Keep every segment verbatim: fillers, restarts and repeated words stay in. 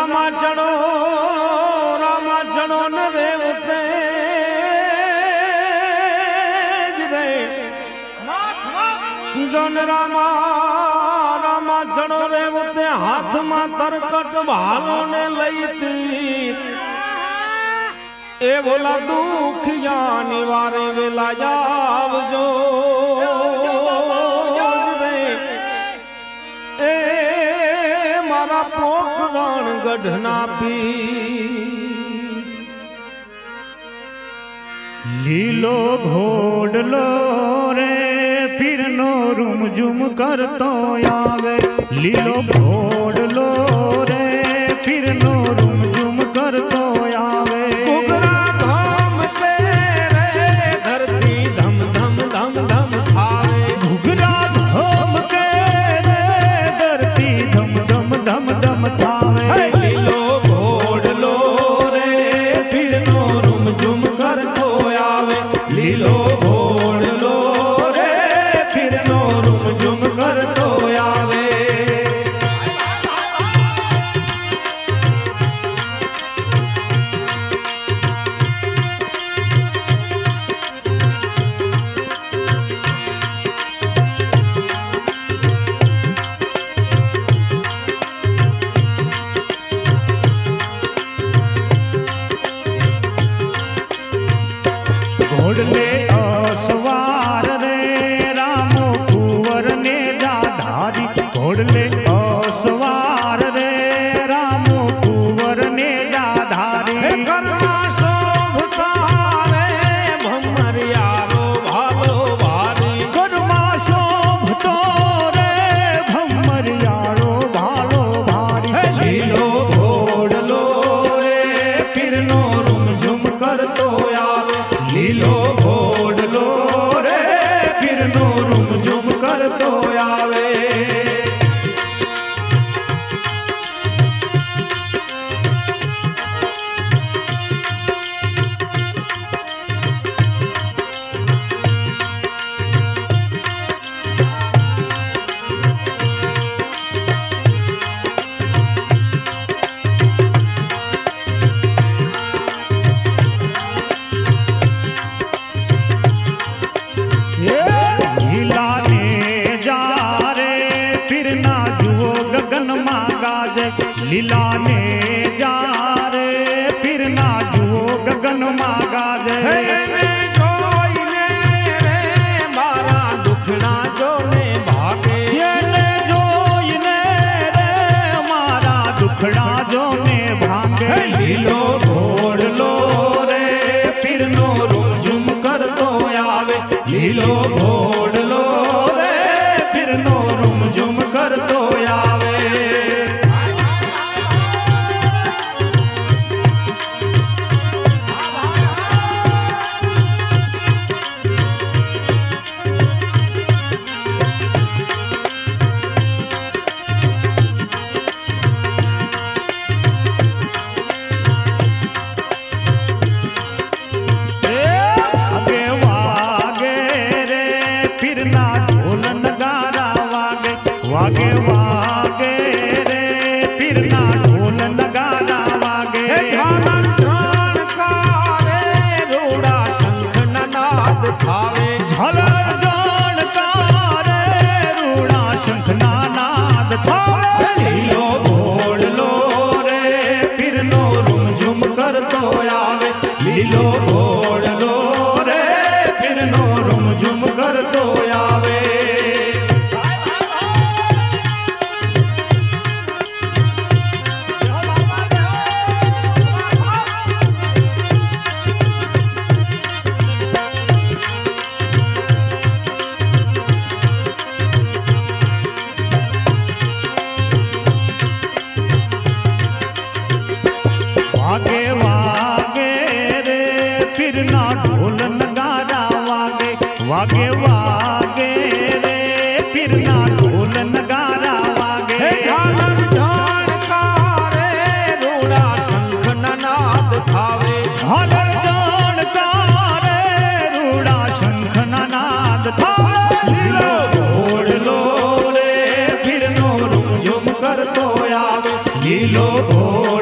रामा चढ़ो रामा चढ़ो न रेवते जन रामा रामा चढ़ो रेवते हाथ में तरकट भालो ने लई तीर ए बोला दुखिया निवारे वेला आवजो ए मारा पोखरण गढ़ना पी लीलो घोड़लो रे फिर नो रुम जुम कर तो आवे लीलो घोड़लो रे फिर नो रुम जुम कर तो आवे धम धम थावे लीलो घोड़लो रे फिर नो रुम जुम कर तो आवे लीलो घोड़लो रे फिर नो रुम जुम कर तो आवे घोड़ले असवार रे रामो कुंवर ने जाधारी घोड़ले असवार रे रामो कुंवर ने जाधारी कर्मा शोभता रे भमर यारो भालो भारी कर्मा शोभतो रे भमर यारो भालो भारी लीलो घोड़लो रे फिर नो रुम जुम कर तो आवे लीलो घोड़लो रे फिर नो रुम जुम कर तो आवे लीला ने जा रे फिर ना जुओ गगन मागा जे जोइने रे मारा दुखड़ा जो ने भागे ये ने जोइने रे मारा दुखड़ा जो ने भागे लीलो घोड़लो रे फिर नो रुम जुम कर तो आवे लीलो घोड़लो रे फिर नो रुम जुम कर तो आवे वागे वागे रे फिर ना ढोल नगारा वागे झालन जानकारे रूड़ा शंख नाद खावे झालन जानकारे रूड़ा शंख नाद खावे लीलो घोड़लो रे फिर नो रुम जुम कर तो आवे लीलो घोड़लो रे फिर नो रुम जुम कर तो आवे वागे वागे रे फिर ना ढोल नगारा वागे वागे वागे रे फिर ना ढोल नगारा वागे झालन जानकारे रूड़ा शंख नाद खावे झालन जानकारे रूड़ा शंख नाद खावे लीलो घोड़लो रे फिर नो रुम जुम कर तो आवे लीलो घोड़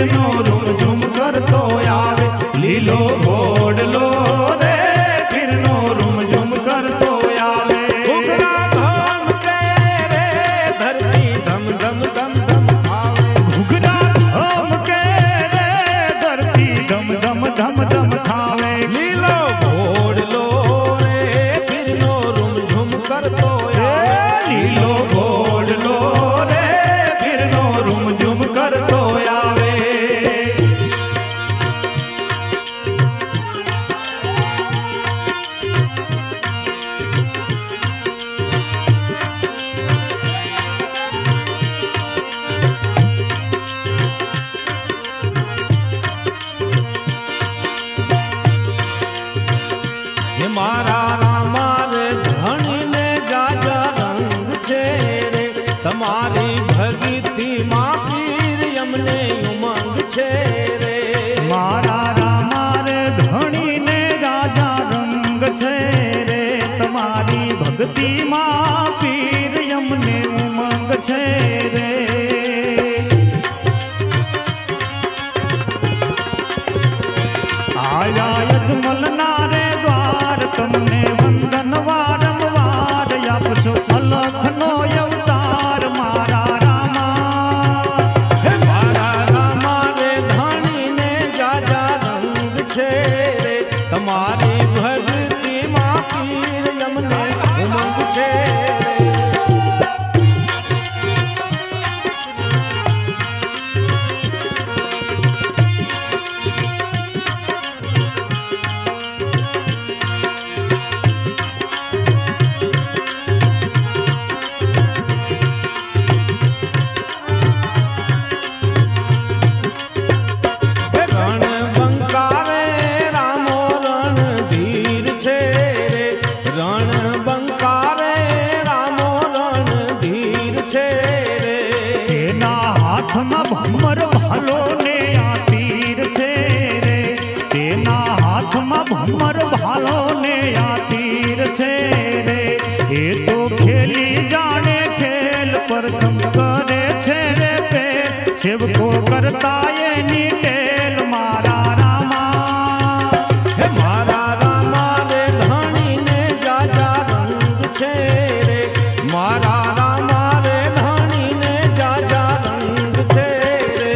फिरनो रूम झूम करतो आवे लीलो घोड़लो रे फिरनो रूम झूम करतो आवे घुघरा धाम के रे धरती धम धम धम धम खावे घुघरा धाम के रे धरती धम धम धम धम खावे लीलो घोड़लो रे फिरनो रूम झूम करतो आवे लीलो घोड़लो रे फिरनो रूम झूम करतो आवे मारा रामा रे धनी ने जाजा रंग छे रे तुम्हारी भगती माँ पीर यमने उमंग छे रे मारा रामा रे धनी ने राजा रंग छे रे तुम्हारी भक्ति माँ पीर यमने उमंग छे रे आया यजमल नारे તમને વંદન વારંવાર આપશો અલખનો અવતાર મારા રામા હે મારા રામા રે ધણીને જાજા રંગ છે રે તમારી ભક્તિ માં પીર યમને ઉમંગ છે હાથમાં ભમર ભાલો ને આ તીર છે રે તેના હાથમાં ભમર ભાલો ને આ તીર છે રે એ તો ખેલી જાણે ખેલ પ્રથમ કરે છે રે તે સેવકો કરતા એની ટેલ મારા રામા હે મારા રામા રે ધણી ને જાજા રંગ છે રે મારા રામા રે ધણી ને જાજા રંગ છે રે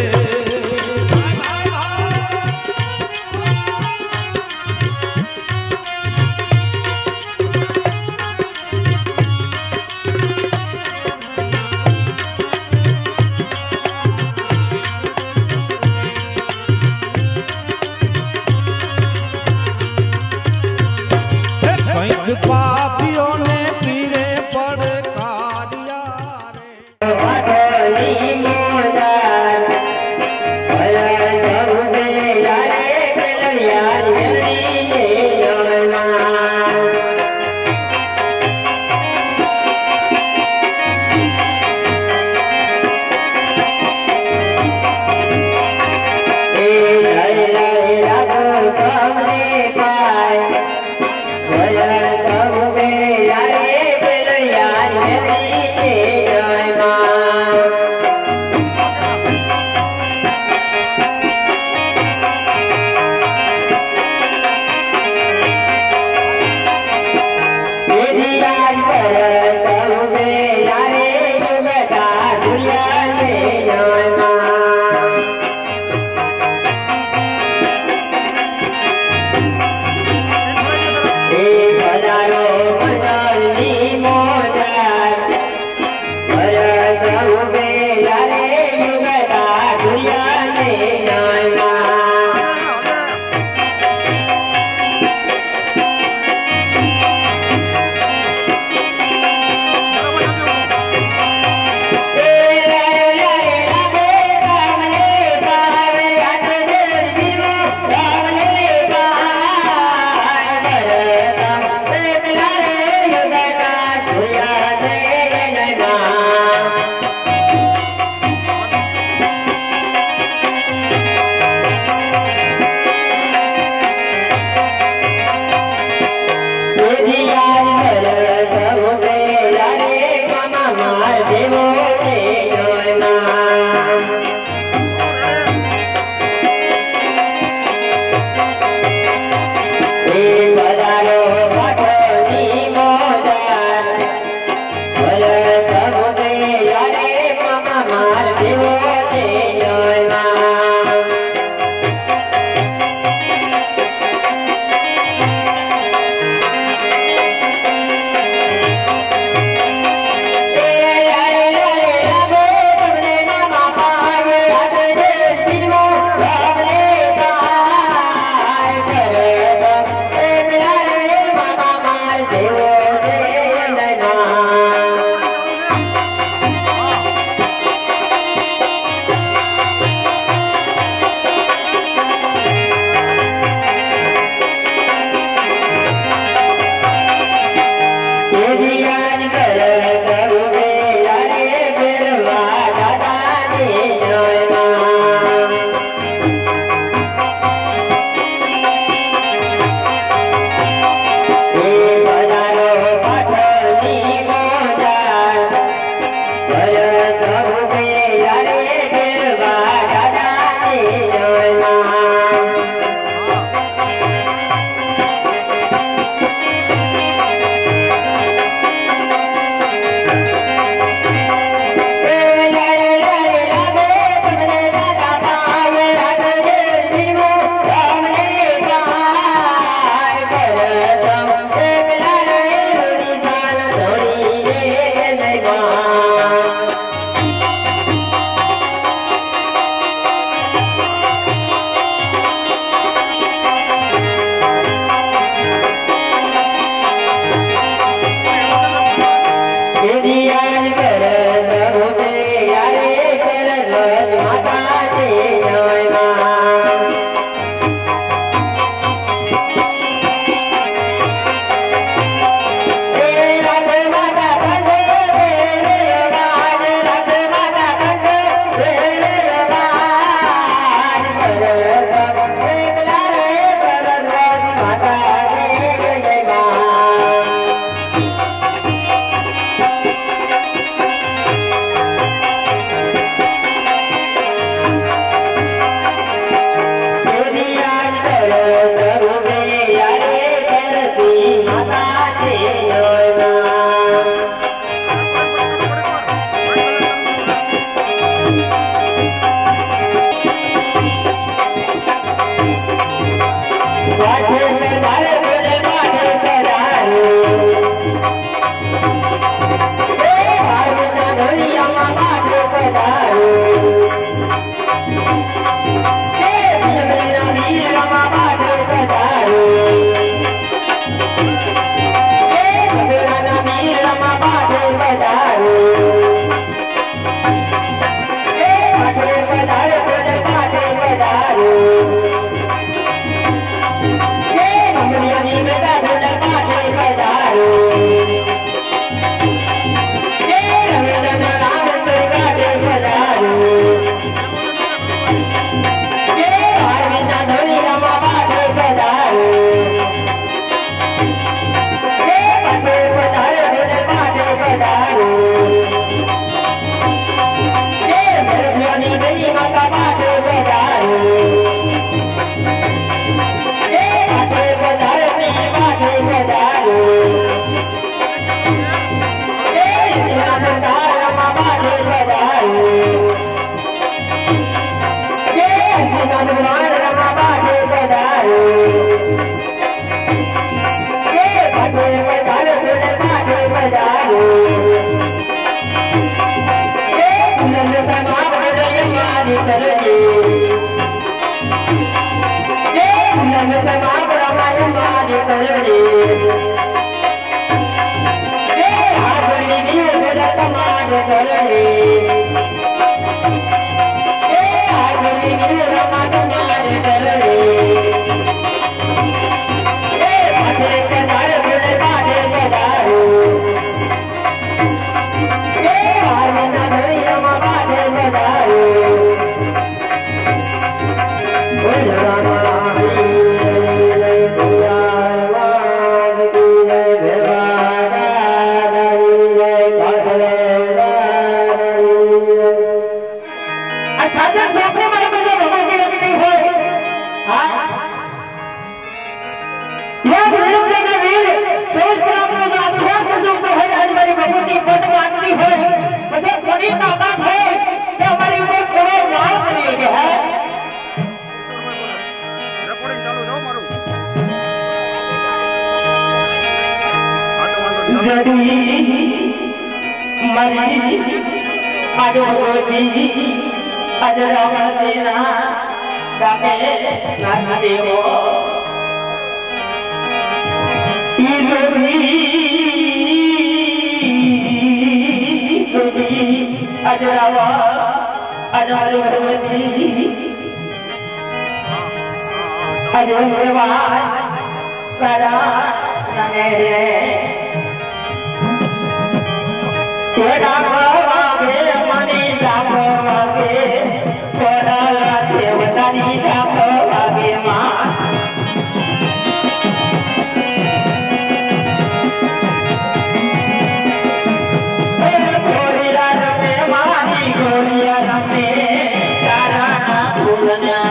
Goria, Rame, Tarana, Purana.